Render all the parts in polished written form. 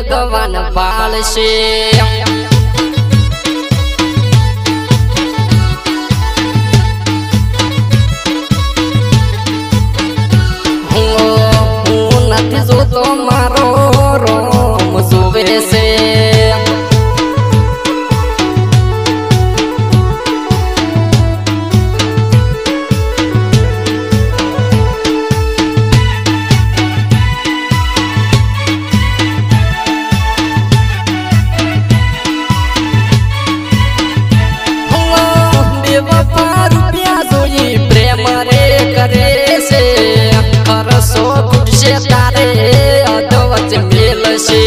भगवान पालशे। હું નથી જોતો મારો રોમ જોવે છે। तारे अधवच मिलशे।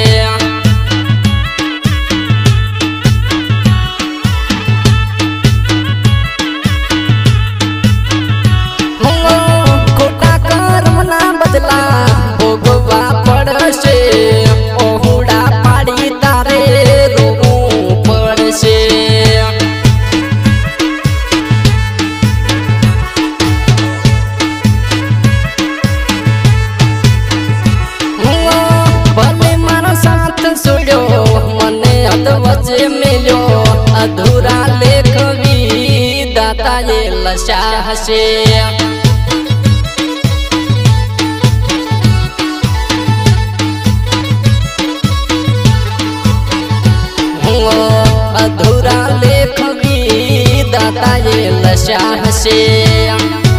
खोटा कर्मना बदला भोगवा पड़शे। ओहुड़ा पाड़ी तारे रोवू पड़शे। मिलो अधूरा लेख दाता ये लशाह से। अधूरा लेख दाता ये लशाह से।